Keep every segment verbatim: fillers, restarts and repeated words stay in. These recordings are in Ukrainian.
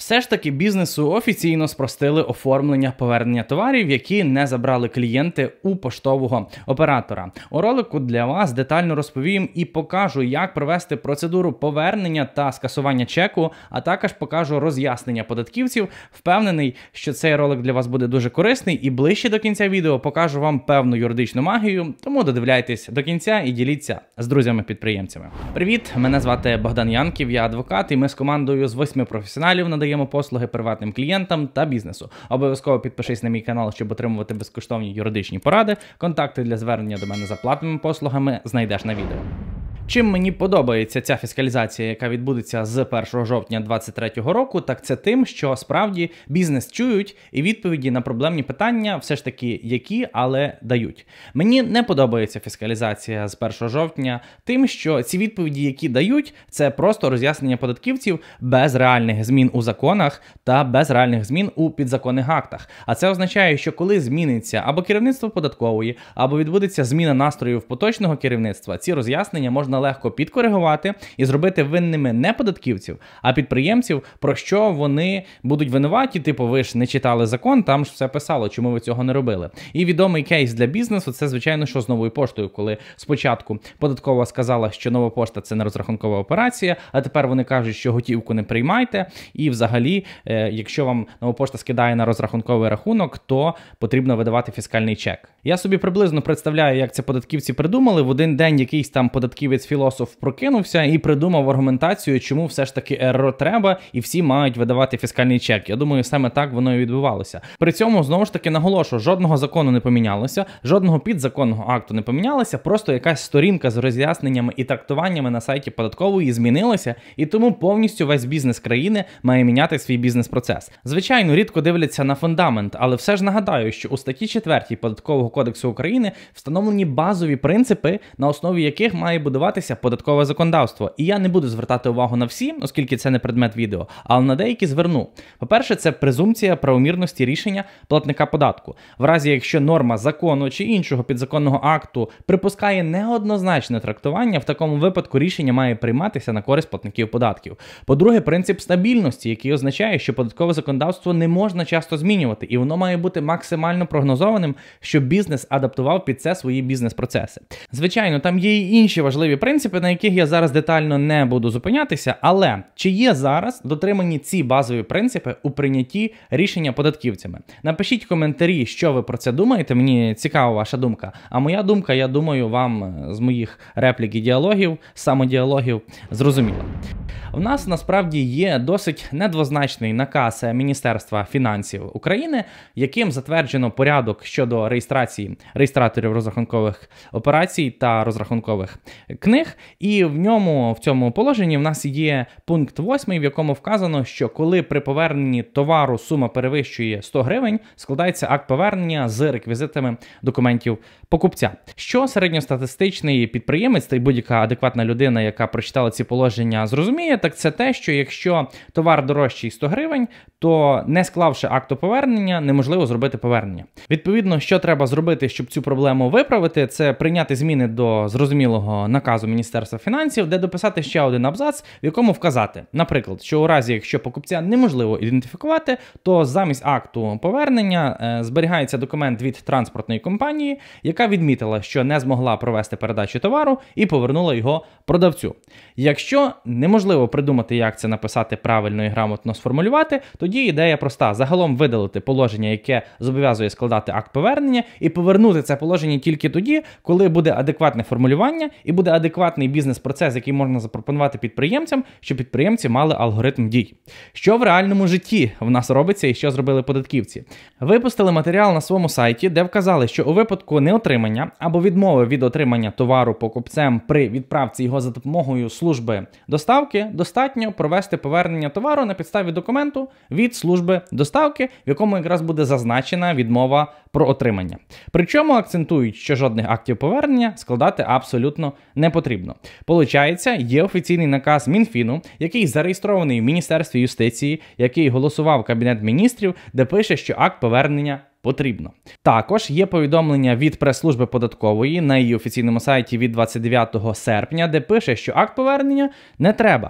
Все ж таки бізнесу офіційно спростили оформлення повернення товарів, які не забрали клієнти у поштового оператора. У ролику для вас детально розповім і покажу, як провести процедуру повернення та скасування чеку, а також покажу роз'яснення податківців. Впевнений, що цей ролик для вас буде дуже корисний, і ближче до кінця відео покажу вам певну юридичну магію, тому додивляйтесь до кінця і діліться з друзями-підприємцями. Привіт, мене звати Богдан Янків, я адвокат, і ми з командою з восьми професіоналів надаємо послуги приватним клієнтам та бізнесу. Обов'язково підпишись на мій канал, щоб отримувати безкоштовні юридичні поради. Контакти для звернення до мене за платними послугами знайдеш на відео. Чим мені подобається ця фіскалізація, яка відбудеться з першого жовтня двадцять третього року, так це тим, що справді бізнес чують і відповіді на проблемні питання все ж таки які, але дають. Мені не подобається фіскалізація з першого жовтня тим, що ці відповіді, які дають, це просто роз'яснення податківців без реальних змін у законах та без реальних змін у підзаконних актах. А це означає, що коли зміниться або керівництво податкової, або відбудеться зміна настроїв поточного керівництва, ці роз'яснення можна легко підкоригувати і зробити винними не податківців, а підприємців, про що вони будуть винуваті, типу ви ж не читали закон, там ж все писало, чому ви цього не робили. І відомий кейс для бізнесу – це, звичайно, що з новою поштою, коли спочатку податкова сказала, що нова пошта – це не розрахункова операція, а тепер вони кажуть, що готівку не приймайте, і взагалі, е, якщо вам нова пошта скидає на розрахунковий рахунок, то потрібно видавати фіскальний чек. Я собі приблизно представляю, як це податківці придумали. В один день якийсь там податківець-філософ прокинувся і придумав аргументацію, чому все ж таки РРО треба і всі мають видавати фіскальний чек. Я думаю, саме так воно і відбувалося. При цьому, знову ж таки, наголошую, жодного закону не помінялося, жодного підзаконного акту не помінялося, просто якась сторінка з роз'ясненнями і трактуваннями на сайті податкової змінилася, і тому повністю весь бізнес країни має міняти свій бізнес-процес. Звичайно, рідко дивляться на фундамент, але все ж нагадаю, що у статті четвертій Податкового кодексу України встановлені базові принципи, на основі яких має будуватися податкове законодавство. І я не буду звертати увагу на всі, оскільки це не предмет відео, але на деякі зверну. По-перше, це презумпція правомірності рішення платника податку. В разі, якщо норма закону чи іншого підзаконного акту припускає неоднозначне трактування, в такому випадку рішення має прийматися на користь платників податків. По-друге, принцип стабільності, який означає, що податкове законодавство не можна часто змінювати, і воно має бути максимально прогнозованим, щоб бізнес адаптував під це свої бізнес-процеси. Звичайно, там є і інші важливі принципи, на яких я зараз детально не буду зупинятися, але чи є зараз дотримані ці базові принципи у прийнятті рішення податківцями? Напишіть коментарі, що ви про це думаєте, мені цікава ваша думка. А моя думка, я думаю, вам з моїх реплік і діалогів, самодіалогів, зрозуміла. В нас насправді є досить недвозначний наказ Міністерства фінансів України, яким затверджено порядок щодо реєстрації реєстраторів розрахункових операцій та розрахункових книг. І в ньому, в цьому положенні в нас є пункт восьмий, в якому вказано, що коли при поверненні товару сума перевищує сто гривень, складається акт повернення з реквізитами документів покупця. Що середньостатистичний підприємець та й будь-яка адекватна людина, яка прочитала ці положення, зрозуміє, так це те, що якщо товар дорожчий сто гривень, то не склавши акту повернення, неможливо зробити повернення. Відповідно, що треба зробити, щоб цю проблему виправити, це прийняти зміни до зрозумілого наказу Міністерства фінансів, де дописати ще один абзац, в якому вказати, наприклад, що у разі, якщо покупця неможливо ідентифікувати, то замість акту повернення е, зберігається документ від транспортної компанії, яка відмітила, що не змогла провести передачу товару і повернула його продавцю. Якщо неможливо придумати, як це написати правильно і грамотно сформулювати, тоді ідея проста. Загалом видалити положення, яке зобов'язує складати акт повернення, і повернути це положення тільки тоді, коли буде адекватне формулювання і буде адекватний бізнес-процес, який можна запропонувати підприємцям, щоб підприємці мали алгоритм дій. Що в реальному житті в нас робиться і що зробили податківці? Випустили матеріал на своєму сайті, де вказали, що у випадку неотримання або відмови від отримання товару покупцем при відправці його за допомогою служби доставки, достатньо провести повернення товару на підставі документу від служби доставки, в якому якраз буде зазначена відмова про отримання. Причому акцентують, що жодних актів повернення складати абсолютно не потрібно. Получається, є офіційний наказ Мінфіну, який зареєстрований в Міністерстві юстиції, який голосував Кабінет міністрів, де пише, що акт повернення потрібно. Також є повідомлення від прес-служби податкової на її офіційному сайті від двадцять дев'ятого серпня, де пише, що акт повернення не треба.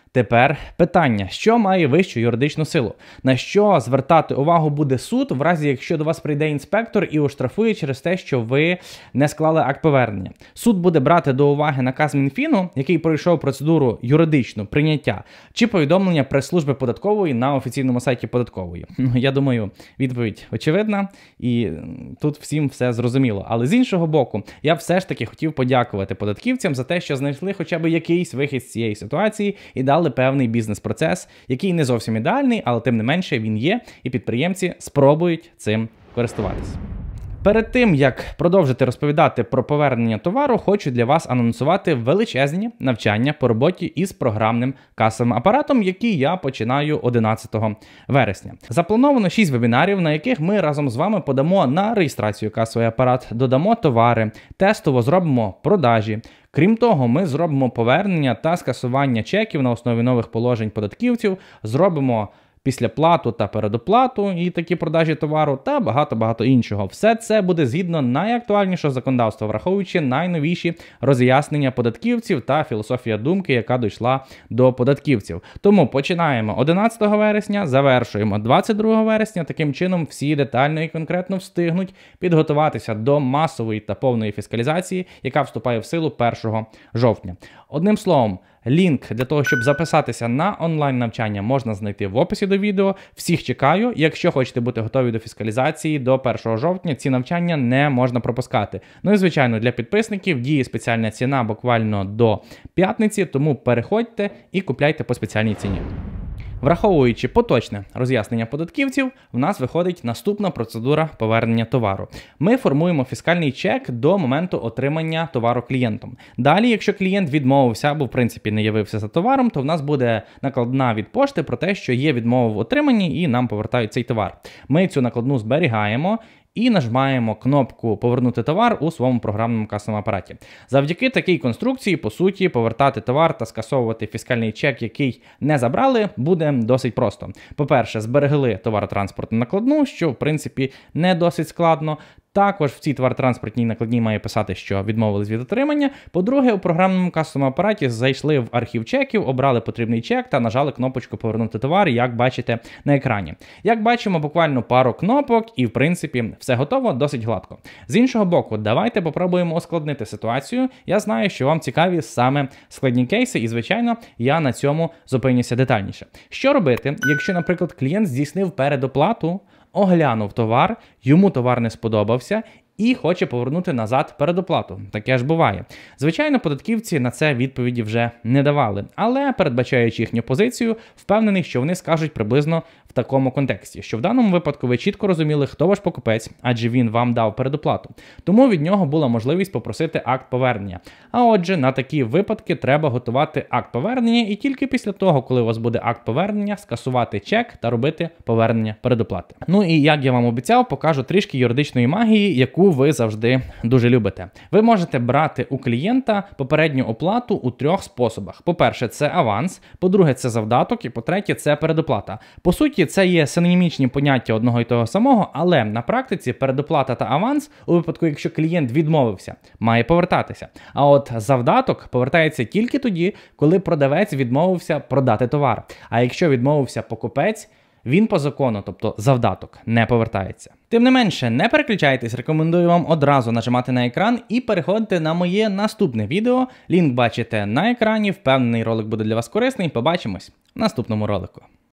Тепер питання, що має вищу юридичну силу? На що звертати увагу буде суд, в разі якщо до вас прийде інспектор і оштрафує через те, що ви не склали акт повернення? Суд буде брати до уваги наказ Мінфіну, який пройшов процедуру юридичну прийняття, чи повідомлення прес-служби податкової на офіційному сайті податкової? Ну, я думаю, відповідь очевидна, і тут всім все зрозуміло. Але з іншого боку, я все ж таки хотів подякувати податківцям за те, що знайшли хоча б якийсь вихід з цієї ситуації і дали певний бізнес-процес, який не зовсім ідеальний, але тим не менше він є, і підприємці спробують цим користуватися. Перед тим, як продовжити розповідати про повернення товару, хочу для вас анонсувати величезні навчання по роботі із програмним касовим апаратом, які я починаю одинадцятого вересня. Заплановано шість вебінарів, на яких ми разом з вами подамо на реєстрацію касовий апарат, додамо товари, тестово зробимо продажі. Крім того, ми зробимо повернення та скасування чеків на основі нових положень податківців, зробимо післяплату та передоплату і такі продажі товару та багато-багато іншого. Все це буде згідно найактуальнішого законодавства, враховуючи найновіші роз'яснення податківців та філософія думки, яка дійшла до податківців. Тому починаємо одинадцятого вересня, завершуємо двадцять другого вересня. Таким чином всі детально і конкретно встигнуть підготуватися до масової та повної фіскалізації, яка вступає в силу першого жовтня. Одним словом, лінк для того, щоб записатися на онлайн-навчання, можна знайти в описі до відео. Всіх чекаю. Якщо хочете бути готові до фіскалізації до першого жовтня, ці навчання не можна пропускати. Ну і, звичайно, для підписників діє спеціальна ціна буквально до п'ятниці, тому переходьте і купляйте по спеціальній ціні. Враховуючи поточне роз'яснення податківців, в нас виходить наступна процедура повернення товару. Ми формуємо фіскальний чек до моменту отримання товару клієнтом. Далі, якщо клієнт відмовився або, в принципі, не явився за товаром, то в нас буде накладна від пошти про те, що є відмова в отриманні і нам повертають цей товар. Ми цю накладну зберігаємо і нажимаємо кнопку «Повернути товар» у своєму програмному касовому апараті. Завдяки такій конструкції, по суті, повертати товар та скасовувати фіскальний чек, який не забрали, буде досить просто. По-перше, зберегли товаротранспортну накладну, що, в принципі, не досить складно. Також в цій товаротранспортній накладній має писати, що відмовились від отримання. По-друге, у програмному касовому апараті зайшли в архів чеків, обрали потрібний чек та нажали кнопочку «Повернути товар», як бачите на екрані. Як бачимо, буквально пару кнопок і, в принципі, все готово досить гладко. З іншого боку, давайте попробуємо ускладнити ситуацію. Я знаю, що вам цікаві саме складні кейси і, звичайно, я на цьому зупинюся детальніше. Що робити, якщо, наприклад, клієнт здійснив передоплату, оглянув товар, йому товар не сподобався і хоче повернути назад передоплату? Таке ж буває. Звичайно, податківці на це відповіді вже не давали, але, передбачаючи їхню позицію, впевнений, що вони скажуть приблизно в такому контексті, що в даному випадку ви чітко розуміли, хто ваш покупець, адже він вам дав передоплату. Тому від нього була можливість попросити акт повернення. А отже, на такі випадки треба готувати акт повернення і тільки після того, коли у вас буде акт повернення, скасувати чек та робити повернення передоплати. Ну і як я вам обіцяв, покажу трішки юридичної магії, яку ви завжди дуже любите. Ви можете брати у клієнта попередню оплату у трьох способах. По-перше, це аванс, по-друге, це завдаток і по-третє, це передоплата. По суті, це є синонімічні поняття одного і того самого, але на практиці передоплата та аванс, у випадку, якщо клієнт відмовився, має повертатися. А от завдаток повертається тільки тоді, коли продавець відмовився продати товар. А якщо відмовився покупець, він по закону, тобто завдаток, не повертається. Тим не менше, не переключайтесь, рекомендую вам одразу нажимати на екран і переходити на моє наступне відео. Лінк бачите на екрані, впевнений, ролик буде для вас корисний. Побачимось в наступному ролику.